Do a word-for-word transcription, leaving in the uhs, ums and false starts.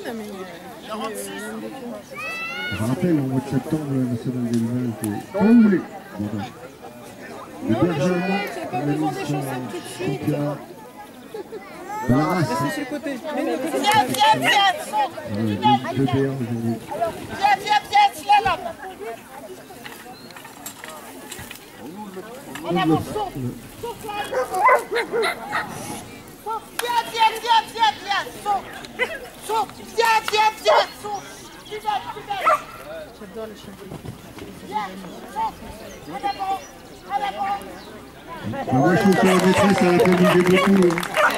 Je rappelle, au mois de septembre, le national des vins était pas oublié. Le berger allemand analyse son championnat de la race. Viens, viens, viens, Le B B R aujourd'hui. viens, viens, viens, slalom. En avant, saute, saute là. Saute, viens, viens, viens, viens, viens, saute. Saute, viens, viens, viens, saute. Tu vas, tu vas. J'adore les champions. Viens, saute. En avant, en avant. Moi, je suis sur la maîtrise, ça va t'amuser beaucoup.